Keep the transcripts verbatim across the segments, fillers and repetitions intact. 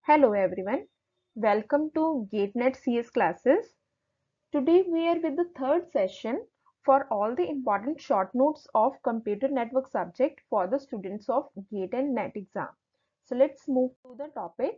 Hello everyone, welcome to GateNet C S classes. Today we are with the third session for all the important short notes of computer network subject for the students of GATE and NET exam. So let's move to the topic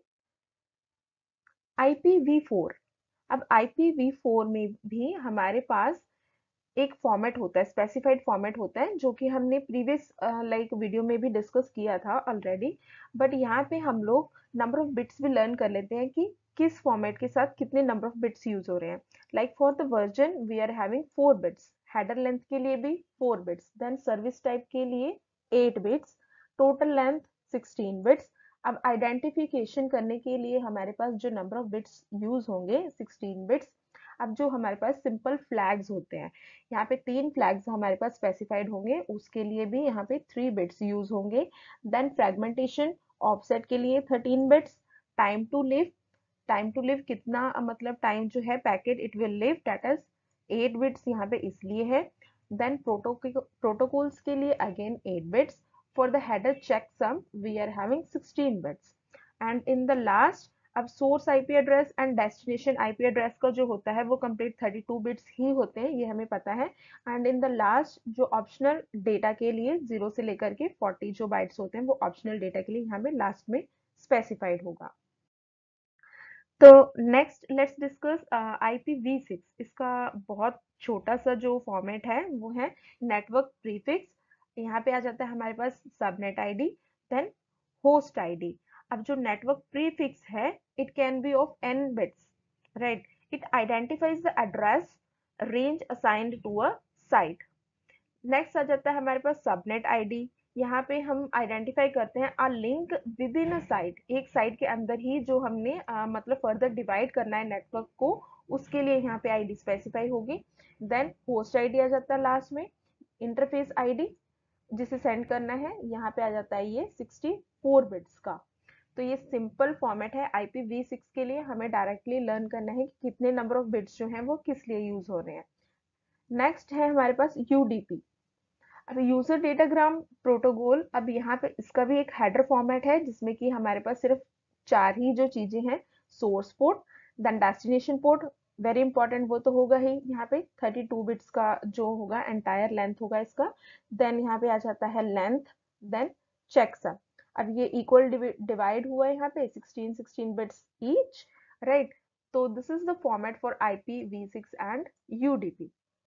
I P v four. अब I P v four में भी हमारे पास एक format होता है, specified format होता है जो कि हमने प्रीवियस लाइक वीडियो में भी डिस्कस किया था ऑलरेडी. बट यहाँ पे हम लोग नंबर ऑफ बिट्स भी लर्न कर लेते हैं कि किस फॉर्मेट के साथ कितने नंबर ऑफ बिट्स यूज हो रहे हैं. Like for the version we are having four bits, header length के लिए भी four bits, then service type के लिए eight bits, total length sixteen bits. अब आइडेंटिफिकेशन करने के लिए हमारे पास जो नंबर ऑफ बिट्स यूज होंगे सिक्सटीन बिट्स. अब जो हमारे पास सिंपल फ्लैग्स होते हैं, यहाँ पे तीन फ्लैग्स हमारे पास स्पेसिफाइड होंगे, उसके लिए भी यहाँ पे थ्री बिट्स यूज होंगे. देन फ्रेगमेंटेशन ऑफसेट के लिए thirteen bits, time to live, time to live कितना मतलब टाइम जो है packet it will live that is eight bits यहाँ पे इसलिए है. देन प्रोटोकॉल्स के लिए again eight bits. For the header checksum we are having sixteen bits. And in the last, अब source IP address and destination IP address का जो होता है वो कंप्लीट थर्टी टू बिट्स ही होते हैं, ये हमें पता है. एंड इन द लास्ट जो ऑप्शनल डेटा के लिए जीरो से लेकर के फोर्टी जो बाइट्स होते हैं वो ऑप्शनल डेटा के लिए यहाँ पे लास्ट में स्पेसिफाइड होगा. तो next let's discuss I P V six. इसका बहुत छोटा सा जो फॉर्मेट है वो है नेटवर्क प्रीफिक्स. यहाँ पे आ जाता है हमारे पास subnet ID, then host ID. अब जो नेटवर्क प्रीफिक्स है it can be of n bits, right. It identifies the address range assigned to a site. Next आ जाता है हमारे पास सबनेट आईडी. यहाँ पे हम आइडेंटिफाई करते हैं a link within a site, एक साइट के अंदर ही जो हमने आ, मतलब फर्दर डिवाइड करना है नेटवर्क को, उसके लिए यहाँ पे आईडी स्पेसिफाई होगी. देन होस्ट आईडी आ जाता है लास्ट में. इंटरफेस आईडी जिसे सेंड करना है, यहाँ पे आ जाता है ये सिक्सटी फोर बिट्स का. तो ये सिंपल फॉर्मेट है आई पी वी सिक्स के लिए. हमें डायरेक्टली लर्न करना है कि कितने नंबर ऑफ बिट्स जो हैं वो किस लिए यूज हो रहे हैं. नेक्स्ट है हमारे पास यूडीपी. अब यूजर डेटाग्राम प्रोटोकॉल, अब यहाँ पे इसका भी एक हेडर फॉर्मेट है जिसमें कि हमारे पास सिर्फ चार ही जो चीजें हैं, source port, then destination port very important वो तो होगा ही, यहाँ पे थर्टी टू बिट्स का जो होगा एंटायर लेंथ होगा इसका. देन यहाँ पे आ जाता है लेंथ, देन चेकसम. अब ये इक्वल डिवाइड हुआ है यहाँ पे sixteen sixteen bits each, right. तो this is the format for I P V six and UDP.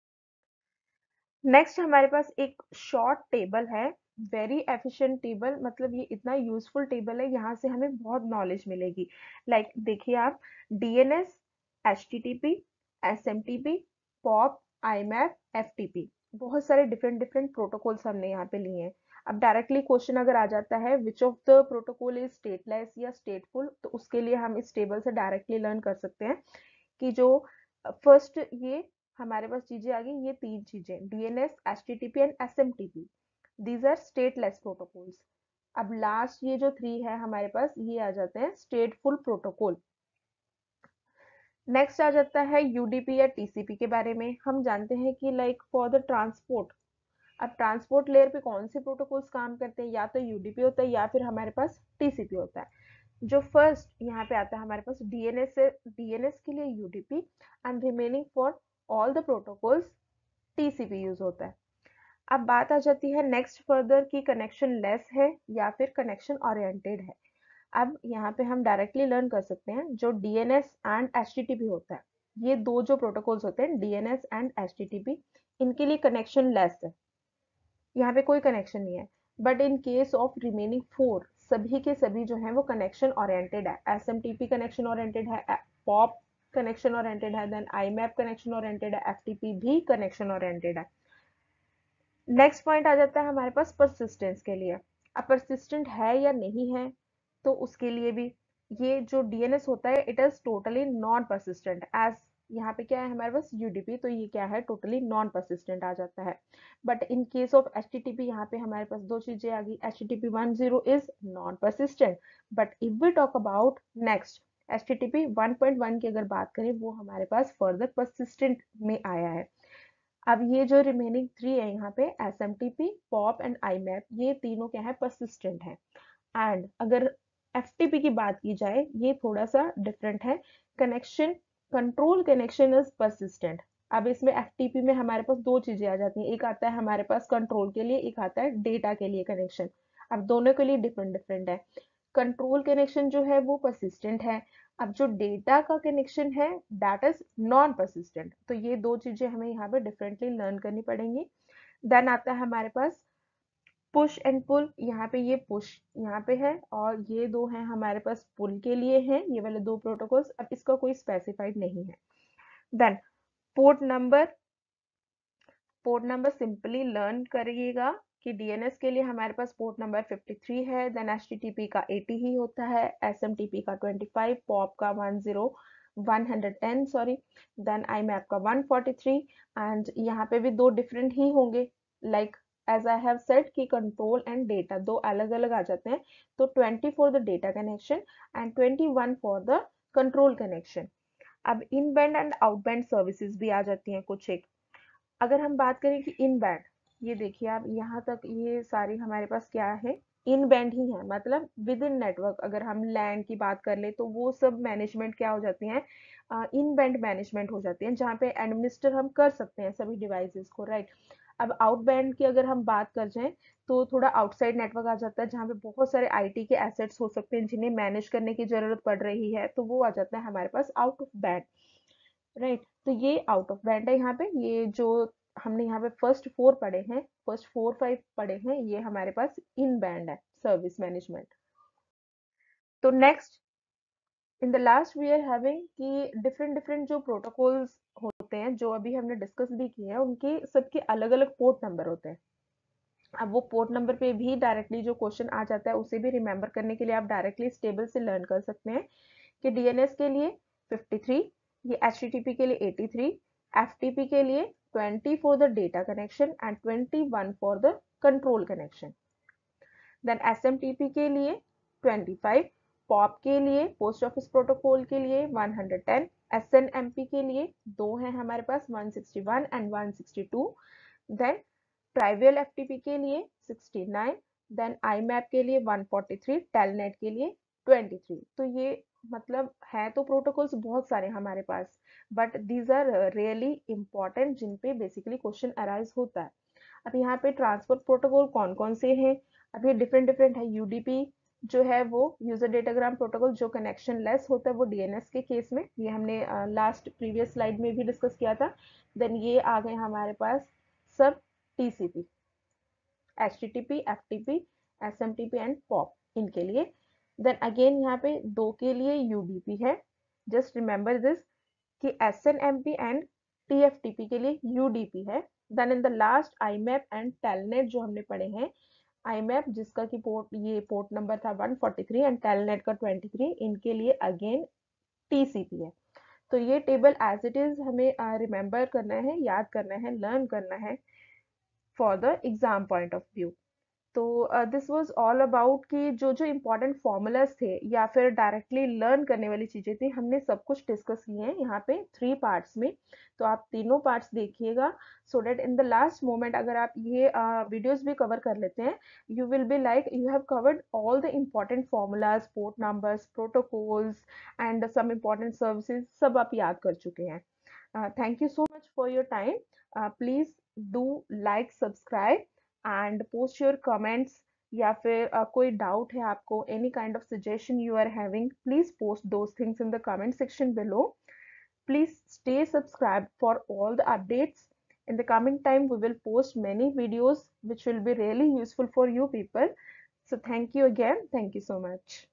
Next हमारे पास एक शॉर्ट टेबल है, वेरी एफिशिएंट टेबल, मतलब ये इतना यूजफुल टेबल है, यहाँ से हमें बहुत नॉलेज मिलेगी. लाइक like, देखिए आप, DNS, HTTP, SMTP, POP, IMAP, FTP, बहुत सारे डिफरेंट डिफरेंट प्रोटोकॉल्स हमने यहाँ पे लिए हैं. अब डायरेक्टली क्वेश्चन अगर आ जाता है which of the protocol is stateless या स्टेटफुल, तो उसके लिए हम इस टेबल से डायरेक्टली लर्न कर सकते हैं कि जो फर्स्ट ये हमारे पास चीजें आ गई, ये तीन चीजें DNS, HTTP and SMTP, these are stateless protocols. अब लास्ट ये जो थ्री है हमारे पास, ये आ जाते हैं स्टेटफुल प्रोटोकॉल. नेक्स्ट आ जाता है यूडीपी या टीसीपी के बारे में. हम जानते हैं कि लाइक फॉर द ट्रांसपोर्ट, अब ट्रांसपोर्ट लेयर पे कौन से प्रोटोकॉल्स काम करते हैं, या तो यूडीपी होता है या फिर हमारे पास टीसीपी होता है. जो फर्स्ट यहाँ पे आता है हमारे पास डीएनएस से, डीएनएस के लिए UDP and remaining for all the protocols TCP use होता है. अब बात आ जाती है नेक्स्ट फर्दर की कनेक्शन लेस है या फिर कनेक्शन ओरिएंटेड है. अब यहाँ पे हम डायरेक्टली लर्न कर सकते हैं जो डीएनएस एंड एचटीटीपी होता है, ये दो जो प्रोटोकॉल्स होते हैं डीएनएस एंड एचटीटीपी, इनके लिए कनेक्शन लेस है, यहाँ पे कोई कनेक्शन नहीं है. But in case of remaining four, सभी के सभी जो है वो कनेक्शन ओरिएंटेड है. एसएमटीपी कनेक्शन ओरिएंटेड है, पॉप कनेक्शन ओरिएंटेड है, देन आईमैप कनेक्शन ओरिएंटेड है, एफटीपी भी कनेक्शन ओरिएंटेड है. नेक्स्ट पॉइंट आ जाता है हमारे पास परसिस्टेंस के लिए. अब परसिस्टेंट है या नहीं है, तो उसके लिए भी ये जो डीएनएस होता है it is totally non persistent. As यहाँ पे क्या है हमारे पास यूडीपी, तो ये क्या है टोटली नॉन परसिस्टेंट आ जाता है. But in case of HTTP यहाँ पे हमारे पास दो चीजें आ गई, HTTP one zero is non persistent, but if we talk about next HTTP one point one की अगर बात करें, वो हमारे पास फर्दर परसिस्टेंट में आया है. अब ये जो रिमेनिंग थ्री है यहाँ पे एसएमटीपी, पॉप एंड आईमैप, ये तीनों क्या है परसिस्टेंट है. एंड अगर एफटीपी की बात की जाए, ये थोड़ा सा डिफरेंट है। Connection, control connection is persistent. अब इसमें एफटीपी में हमारे पास दो चीजें आ जाती हैं, एक आता है हमारे पास कंट्रोल के लिए, एक आता है डेटा के लिए कनेक्शन। अब दोनों के लिए डिफरेंट डिफरेंट है। कंट्रोल कनेक्शन जो है वो परसिस्टेंट है। अब जो डेटा का कनेक्शन है दैट इज नॉन परसिस्टेंट। तो ये दो चीजें हमें यहाँ पे डिफरेंटली लर्न करनी पड़ेंगी। देन आता है हमारे पास पुश एंड पुल। यहाँ पे ये पुश यहाँ पे है और ये दो हैं हमारे पास पुल के लिए हैं, ये वाले दो प्रोटोकॉल्स। अब इसका कोई स्पेसिफाइड नहीं है। Then port number, port number simply learn करिएगा कि डीएनएस के लिए हमारे पास पोर्ट नंबर तिरेपन है। देन एचटीटीपी का अस्सी ही होता है, एसएमटीपी का पच्चीस, पॉप का ten, one ten sorry, then IMAP का वन फोर्टी थ्री। एंड यहाँ पे भी दो डिफरेंट ही होंगे, like as I have said कि कंट्रोल एंड डेटा दो अलग अलग आ जाते हैं। तो twenty for the data connection and twenty one for the control connection. अब in band and out band services भी आ जाती हैं कुछ एक। अगर हम बात करें कि इन बैंड, ये देखिए आप यहाँ तक ये सारी हमारे पास क्या है, इन बैंड ही है, मतलब विद इन नेटवर्क। अगर हम लैंड की बात कर ले तो वो सब मैनेजमेंट क्या हो जाती हैं, इन बैंड मैनेजमेंट हो जाती हैं, जहाँ पे एडमिनिस्टर हम कर सकते हैं सभी डिवाइसेस को, राइट। अब आउट बैंड की अगर हम बात कर जाएं तो थोड़ा आउटसाइड नेटवर्क आ जाता है, जहाँ पे बहुत सारे आईटी के एसेट्स हो सकते हैं जिन्हें मैनेज करने की जरूरत पड़ रही है, तो वो आ जाता है हमारे पास आउट ऑफ बैंड, राइट। तो ये आउट ऑफ बैंड है। यहाँ पे ये जो हमने यहाँ पे फर्स्ट फोर पढ़े हैं, फर्स्ट फोर फाइव पढ़े हैं, ये हमारे पास इन बैंड है सर्विस मैनेजमेंट। तो next in the last we are having कि डिफरेंट डिफरेंट जो प्रोटोकॉल्स होते हैं जो अभी हमने डिस्कस भी किए हैं, उनके सबके अलग अलग पोर्ट नंबर होते हैं। अब वो पोर्ट नंबर पे भी डायरेक्टली जो क्वेश्चन आ जाता है उसे भी रिमेंबर करने के लिए आप डायरेक्टली इस टेबल से लर्न कर सकते हैं कि डीएनएस के लिए तिरेपन, ये एचटीटीपी के लिए तिरासी, एफटीपी के लिए twenty for the data connection and twenty one for the control connection. Then SMTP के लिए पच्चीस, पॉप के लिए पोस्ट ऑफिस प्रोटोकॉल के लिए वन टेन, एसएनएमपी के लिए दो हैं हमारे पास, one sixty one and one sixty two. Then trivial FTP के लिए सिक्सटी नाइन, देन आईमैप के लिए वन फोर्टी थ्री, टेलनेट के लिए तेईस। तो ये मतलब है तो प्रोटोकॉल्स बहुत सारे हमारे पास, but these are really important जिन पे बेसिकली क्वेश्चन अराइज होता है। अब यहाँ पे ट्रांसपोर्ट प्रोटोकॉल कौन कौन से हैं, अब ये डिफरेंट डिफरेंट है। यूडीपी जो है वो यूजर डेटाग्राम प्रोटोकॉल, जो कनेक्शन लेस होता है वो डीएनएस के केस में, ये हमने लास्ट प्रीवियस स्लाइड में भी डिस्कस किया था। देन ये आ गए हमारे पास सब TCP, HTTP, FTP, SMTP and POP इनके लिए। देन अगेन यहाँ पे दो के लिए यूडीपी है, जस्ट रिमेंबर दिस कि एसएनएमपी एंड टीएफटीपी के लिए यूडीपी है। Then in the last IMAP and telnet जो हमने पढ़े हैं, आईमैप जिसका की पोर्ट ये पोर्ट नंबर था one forty three and telnet का तेईस, इनके लिए अगेन टीसीपी है। तो ये टेबल एज इट इज हमें रिमेंबर uh, करना है, याद करना है, लर्न करना है for the exam point of view. तो दिस वाज ऑल अबाउट कि जो जो इम्पोर्टेंट फॉर्मूलाज थे या फिर डायरेक्टली लर्न करने वाली चीजें थी, हमने सब कुछ डिस्कस किए हैं यहाँ पे थ्री पार्ट्स में। तो आप तीनों पार्ट्स देखिएगा so that in the last moment अगर आप ये वीडियोस uh, भी कवर कर लेते हैं, you will be like you have covered all the important formulas, port numbers, protocols and some important services सब आप याद कर चुके हैं। Thank you so much for your time. Please do like, subscribe and post your comments, या फिर uh, कोई doubt है आपको, any kind of suggestion you are having, please post those things in the comment section below. Please stay subscribed for all the updates. In the coming time we will post many videos which will be really useful for you people. So thank you again, thank you so much.